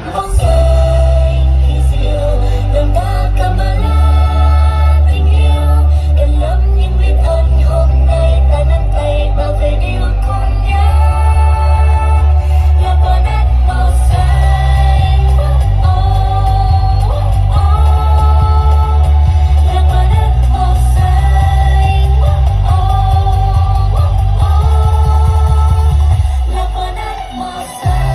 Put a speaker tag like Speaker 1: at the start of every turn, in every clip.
Speaker 1: bóng xanh kỳ diệu đường ta cầm ba lá tình yêu cần lắm những biết ơn hôm nay ta nắm tay bảo vệ điều cùng nhau là quả đất màu xanh là quả đất màu xanh là quả đất màu xanh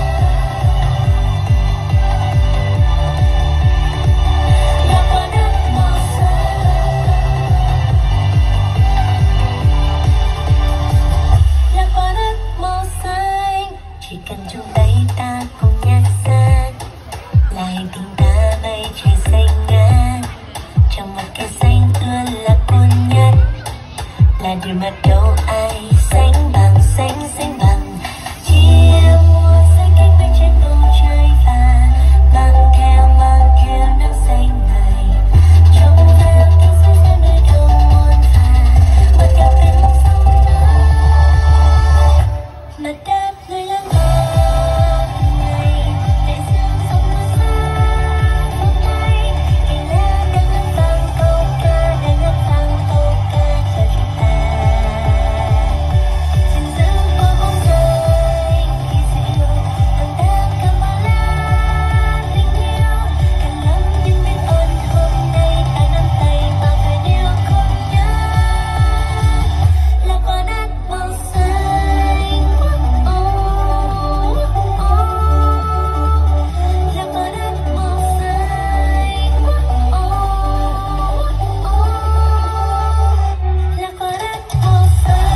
Speaker 1: là quả đất màu xanh là quả đất màu xanh chỉ cần chung tay ta cùng nhạc san là hành tinh ta bay trời xanh ngát trong một cái xanh tươi là cuốn nhất là điều mà đâu ai sánh bằng sánh bằng chia mùa xanh cánh bên trên bầu trời và mang theo nắng xanh này trong veo tiếng sấm reo nơi đầu muôn vàn và cả bên sông nước mà đáp lời lang thang ngày để dương sông nước xa hôm nay kỳ lá đang ngân vang câu ca cho chúng ta gìn giữ qua bóng xanh kỳ diệu đường ta cầm ba lá tình yêu cần lắm những biết ơn hôm nay ta nắm tay bảo vệ điều cùng nhau là quả đất màu xanh là quả đất màu xanh là quả đất màu xanh.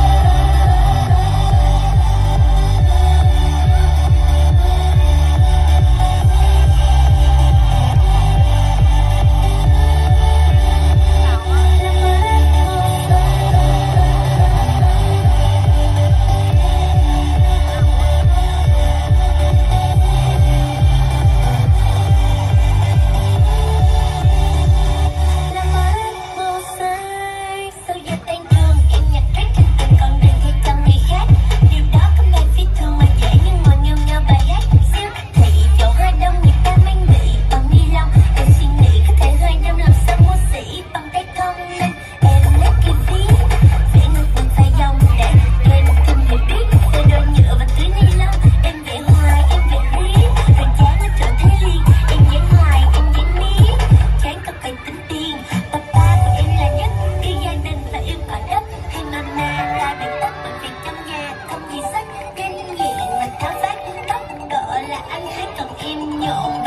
Speaker 1: Sau giờ tan trường em nhặt rác trên từng con đường thay cho người khác. Điều đó không hề phi thường mà dễ nhưng ngồi nghêu ngao bài hát. Siêu thị chỗ hoa đông người ta mang bị bằng ni lông. Em suy nghĩ có thể hoa đông làm sao mua sỉ bằng tay không nên em lấy cái ví vẽ ngược bằng phai dòng để em thêm hiểu biết về đôi nhựa và túi ni lông. Em vẽ hoài em vẽ riết rồi chán nó trở thành liền. Em vẽ hoài em vẽ miết chán có phải tính tiền. Papa của em là nhất khi gia đình và yêu cỏ đất hay mama là bị tóc bởi vì trong nhà không gì sách kinh nghiệm và tháo vát tóc cỡ là anh hai còn em nhộn